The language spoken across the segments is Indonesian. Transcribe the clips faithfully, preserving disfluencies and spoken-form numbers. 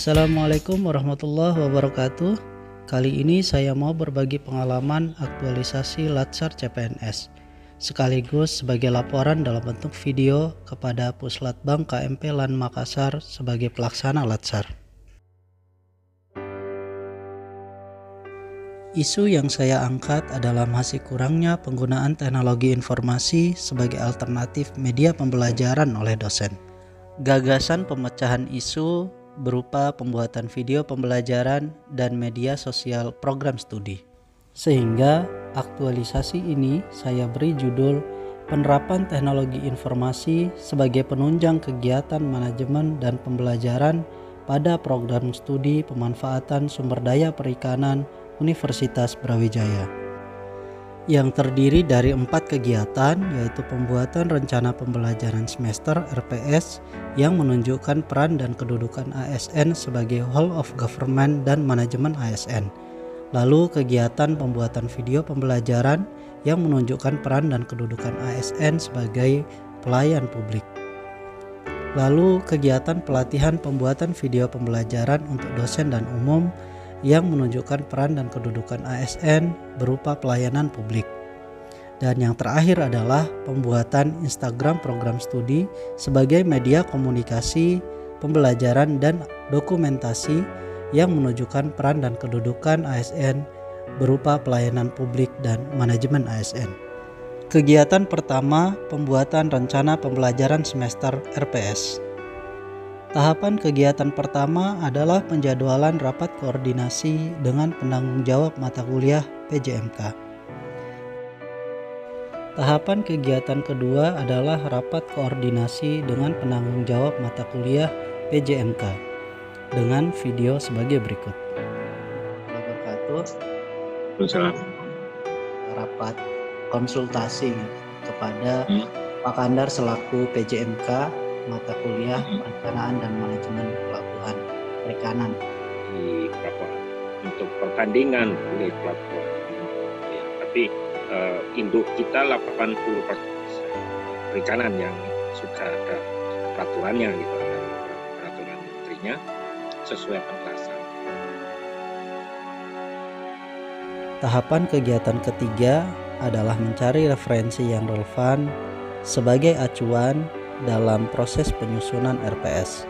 Assalamualaikum warahmatullahi wabarakatuh. Kali ini saya mau berbagi pengalaman aktualisasi Latsar C P N S sekaligus sebagai laporan dalam bentuk video kepada Puslatbang K M P LAN Makassar sebagai pelaksana Latsar. Isu yang saya angkat adalah masih kurangnya penggunaan teknologi informasi sebagai alternatif media pembelajaran oleh dosen. Gagasan pemecahan isu berupa pembuatan video pembelajaran dan media sosial program studi. Sehingga aktualisasi ini saya beri judul Penerapan Teknologi Informasi sebagai Penunjang Kegiatan Manajemen dan Pembelajaran pada Program Studi Pemanfaatan Sumber Daya Perikanan Universitas Brawijaya, yang terdiri dari empat kegiatan, yaitu pembuatan rencana pembelajaran semester R P S yang menunjukkan peran dan kedudukan A S N sebagai whole of government dan manajemen A S N. Lalu kegiatan pembuatan video pembelajaran yang menunjukkan peran dan kedudukan A S N sebagai pelayan publik. Lalu kegiatan pelatihan pembuatan video pembelajaran untuk dosen dan umum yang menunjukkan peran dan kedudukan A S N berupa pelayanan publik. Dan yang terakhir adalah pembuatan Instagram program studi sebagai media komunikasi, pembelajaran dan dokumentasi yang menunjukkan peran dan kedudukan A S N berupa pelayanan publik dan manajemen A S N. Kegiatan pertama, pembuatan rencana pembelajaran semester R P S. Tahapan kegiatan pertama adalah penjadwalan rapat koordinasi dengan penanggung jawab mata kuliah P J M K. Tahapan kegiatan kedua adalah rapat koordinasi dengan penanggung jawab mata kuliah P J M K dengan video sebagai berikut. Rapat konsultasi kepada hmm. Pak Kandar selaku P J M K mata kuliah perencanaan dan manajemen pelabuhan perikanan di pelabuhan untuk pertandingan kuliah pelabuhan ya, tapi uh, induk kita delapan puluh persen perikanan yang sudah ada peraturannya gitu, ada peraturan menterinya sesuai penjelasan. Tahapan kegiatan ketiga adalah mencari referensi yang relevan sebagai acuan dalam proses penyusunan R P S.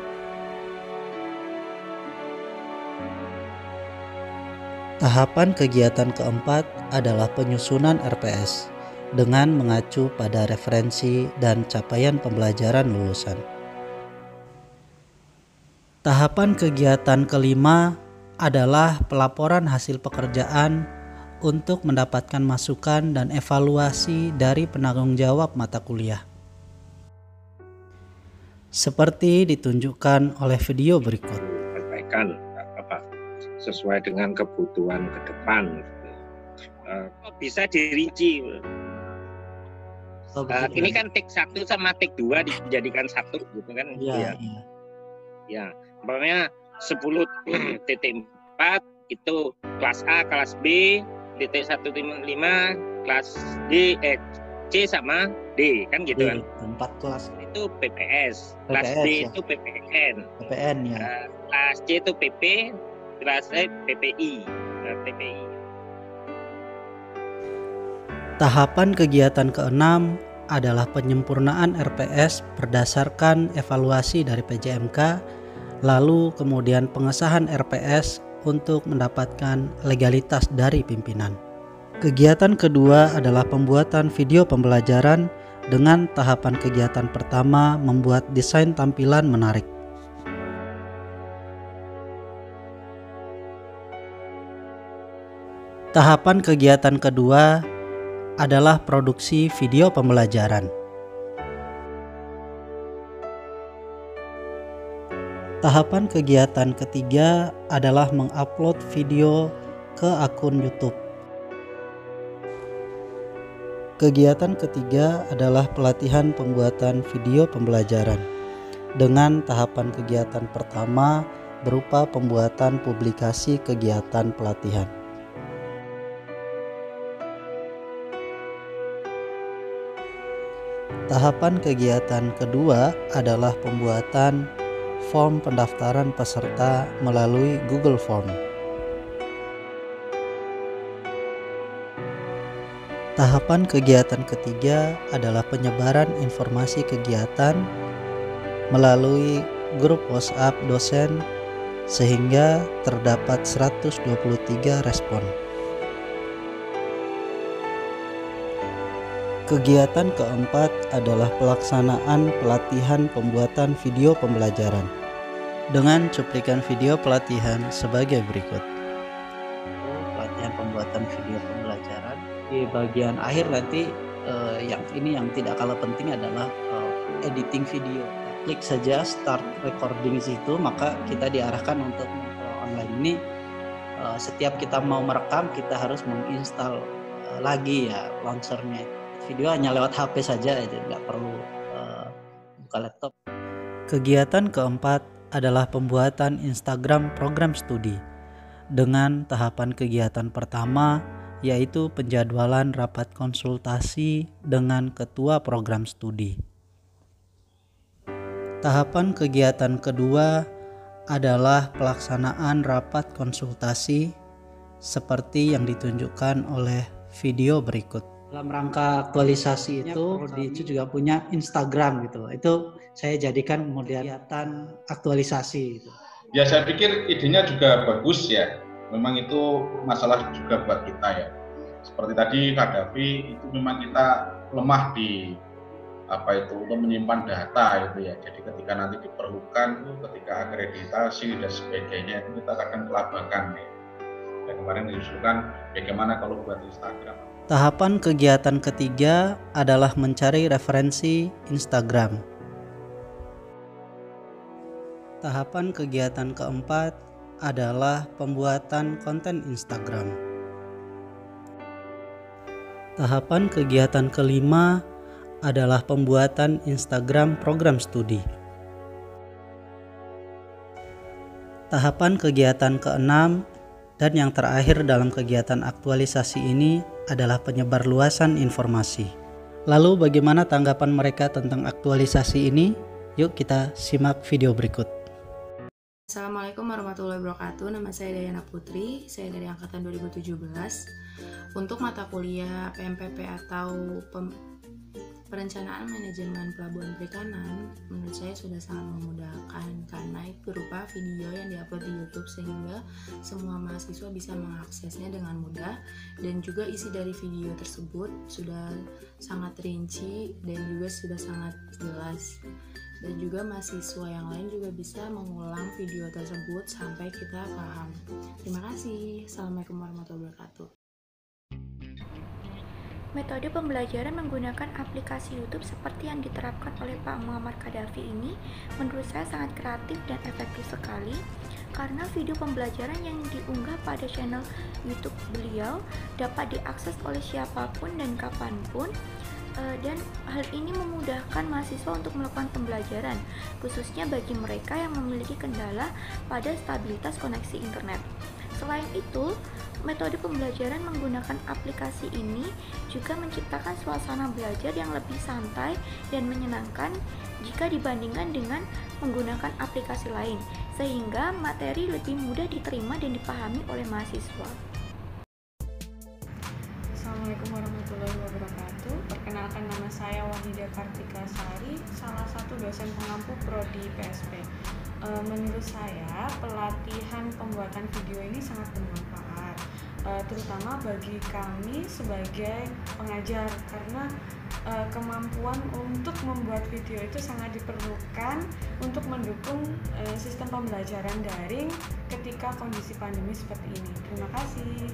Tahapan kegiatan keempat adalah penyusunan R P S dengan mengacu pada referensi dan capaian pembelajaran lulusan. Tahapan kegiatan kelima adalah pelaporan hasil pekerjaan untuk mendapatkan masukan dan evaluasi dari penanggung jawab mata kuliah, seperti ditunjukkan oleh video berikut. Perbaikan apa sesuai dengan kebutuhan ke depan. Uh, bisa dirinci. Oh, uh, ini kan tik satu sama tik dua dijadikan satu gitu kan? Iya. Ya, ya. Ya, umpamanya sepuluh titik empat itu kelas A, kelas B, titik satu titik lima kelas D, eh, C sama D kan gitu kan? Empat kelas itu P P S, kelas B ya. Itu P P N, P P N ya. Uh, kelas C itu P P, kelas E P P I, uh, P P I. Tahapan kegiatan keenam adalah penyempurnaan R P S berdasarkan evaluasi dari P J M K, lalu kemudian pengesahan R P S untuk mendapatkan legalitas dari pimpinan. Kegiatan kedua adalah pembuatan video pembelajaran dengan tahapan kegiatan pertama membuat desain tampilan menarik. Tahapan kegiatan kedua adalah produksi video pembelajaran. Tahapan kegiatan ketiga adalah mengupload video ke akun YouTube. Kegiatan ketiga adalah pelatihan pembuatan video pembelajaran dengan tahapan kegiatan pertama berupa pembuatan publikasi kegiatan pelatihan. Tahapan kegiatan kedua adalah pembuatan form pendaftaran peserta melalui Google Form. Tahapan kegiatan ketiga adalah penyebaran informasi kegiatan melalui grup WhatsApp dosen sehingga terdapat seratus dua puluh tiga respon. Kegiatan keempat adalah pelaksanaan pelatihan pembuatan video pembelajaran dengan cuplikan video pelatihan sebagai berikut. Pelatihan pembuatan video pembelajaran di bagian akhir nanti eh, yang ini yang tidak kalah penting adalah eh, editing video. Klik saja start recording di situ, maka kita diarahkan untuk uh, online ini uh, setiap kita mau merekam kita harus menginstal uh, lagi ya launchernya. Video hanya lewat H P saja, aja nggak perlu uh, buka laptop. Kegiatan keempat adalah pembuatan Instagram program studi dengan tahapan kegiatan pertama yaitu penjadwalan rapat konsultasi dengan ketua program studi. Tahapan kegiatan kedua adalah pelaksanaan rapat konsultasi seperti yang ditunjukkan oleh video berikut. Dalam rangka aktualisasi itu, Prodi itu juga punya Instagram gitu. Itu saya jadikan model kegiatan aktualisasi gitu. Ya, saya pikir idenya juga bagus ya. Memang itu masalah juga buat kita ya. Seperti tadi Kak Davi, itu memang kita lemah di apa itu untuk menyimpan data itu ya. Jadi ketika nanti diperlukan, ketika akreditasi dan sebagainya itu kita kadang kelabakan ya. Dan kemarin diusulkan bagaimana kalau buat Instagram. Tahapan kegiatan ketiga adalah mencari referensi Instagram. Tahapan kegiatan keempat adalah pembuatan konten Instagram. Tahapan kegiatan kelima adalah pembuatan Instagram program studi. Tahapan kegiatan keenam dan yang terakhir dalam kegiatan aktualisasi ini adalah penyebarluasan informasi. Lalu bagaimana tanggapan mereka tentang aktualisasi ini? Yuk kita simak video berikut. Assalamualaikum warahmatullahi wabarakatuh. Nama saya Dayana Putri, saya dari angkatan dua ribu tujuh belas. Untuk mata kuliah P M P P atau pem- Perencanaan Manajemen Pelabuhan Perikanan menurut saya sudah sangat memudahkan karena berupa video yang diupload di YouTube sehingga semua mahasiswa bisa mengaksesnya dengan mudah, dan juga isi dari video tersebut sudah sangat rinci dan juga sudah sangat jelas, dan juga mahasiswa yang lain juga bisa mengulang video tersebut sampai kita paham. Terima kasih. Assalamualaikum warahmatullahi wabarakatuh. Metode pembelajaran menggunakan aplikasi YouTube seperti yang diterapkan oleh Pak Muhammad Qaddafi ini menurut saya sangat kreatif dan efektif sekali, karena video pembelajaran yang diunggah pada channel YouTube beliau dapat diakses oleh siapapun dan kapanpun, dan hal ini memudahkan mahasiswa untuk melakukan pembelajaran, khususnya bagi mereka yang memiliki kendala pada stabilitas koneksi internet. Selain itu, metode pembelajaran menggunakan aplikasi ini juga menciptakan suasana belajar yang lebih santai dan menyenangkan jika dibandingkan dengan menggunakan aplikasi lain, sehingga materi lebih mudah diterima dan dipahami oleh mahasiswa. Assalamualaikum warahmatullahi wabarakatuh. Perkenalkan, nama saya Wahida Kartika Sari, salah satu dosen pengampu Prodi P S P. E, menurut saya, pelatihan pembuatan video ini sangat bermanfaat, e, terutama bagi kami sebagai pengajar, karena e, kemampuan untuk membuat video itu sangat diperlukan untuk mendukung e, sistem pembelajaran daring ketika kondisi pandemi seperti ini. Terima kasih.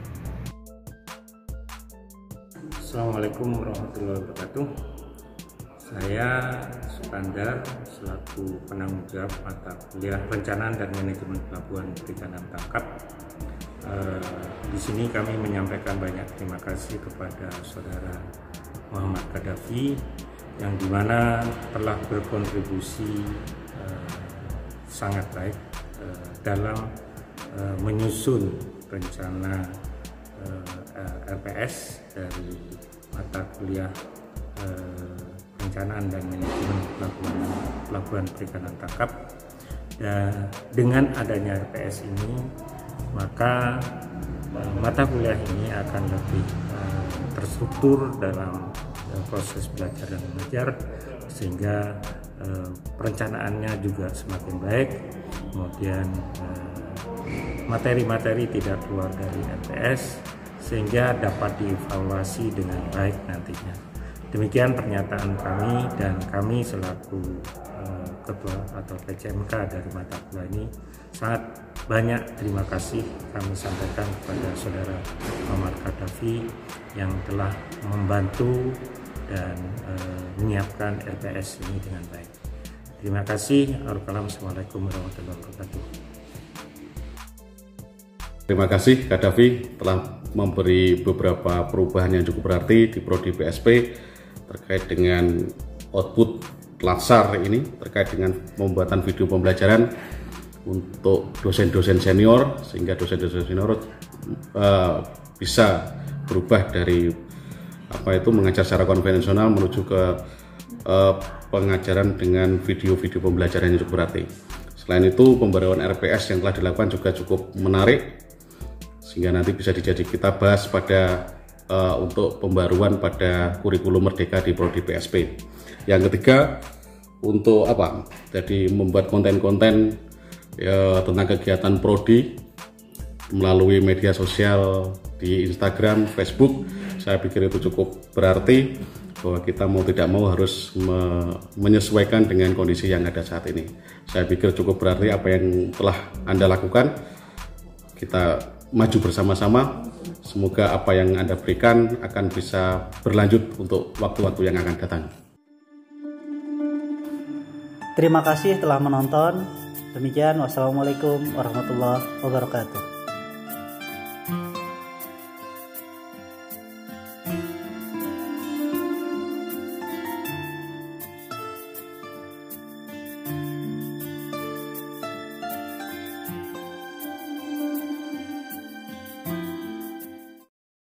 Assalamualaikum warahmatullahi wabarakatuh. Saya Sukandar selaku penanggung jawab mata kuliah Perencanaan dan Manajemen Pelabuhan Perikanan Tangkap. Uh, di sini kami menyampaikan banyak terima kasih kepada saudara Muhammad Qaddafi yang dimana telah berkontribusi uh, sangat baik uh, dalam uh, menyusun rencana uh, R P S dari mata kuliah uh, Perencanaan dan Manajemen Pelabuhan, Pelabuhan Perikanan Tangkap, Dan dengan adanya R P S ini, maka uh, mata kuliah ini akan lebih uh, terstruktur dalam uh, proses belajar dan mengajar, sehingga uh, perencanaannya juga semakin baik. Kemudian materi-materi uh, tidak keluar dari R P S, sehingga dapat dievaluasi dengan baik nantinya. Demikian pernyataan kami, dan kami selaku uh, ketua atau P C M K dari mata kuliah ini sangat banyak terima kasih kami sampaikan kepada saudara Muhammad Qaddafi yang telah membantu dan uh, menyiapkan R P S ini dengan baik. Terima kasih. Assalamualaikum warahmatullahi wabarakatuh. Terima kasih Qaddafi telah memberi beberapa perubahan yang cukup berarti di Prodi P S P terkait dengan output Latsar ini, terkait dengan pembuatan video pembelajaran untuk dosen-dosen senior, sehingga dosen-dosen senior uh, bisa berubah dari apa itu mengajar secara konvensional menuju ke uh, pengajaran dengan video-video pembelajaran yang cukup berarti. Selain itu, pembaruan R P S yang telah dilakukan juga cukup menarik, sehingga nanti bisa dijadi kita bahas pada uh, untuk pembaruan pada kurikulum Merdeka di Prodi P S P. Yang ketiga, untuk apa? Jadi membuat konten-konten ya, tentang kegiatan Prodi melalui media sosial di Instagram, Facebook. Saya pikir itu cukup berarti bahwa kita mau tidak mau harus me menyesuaikan dengan kondisi yang ada saat ini. Saya pikir cukup berarti apa yang telah Anda lakukan. Kita maju bersama-sama. Semoga apa yang Anda berikan akan bisa berlanjut untuk waktu-waktu yang akan datang. Terima kasih telah menonton. Demikian, wassalamualaikum warahmatullahi wabarakatuh.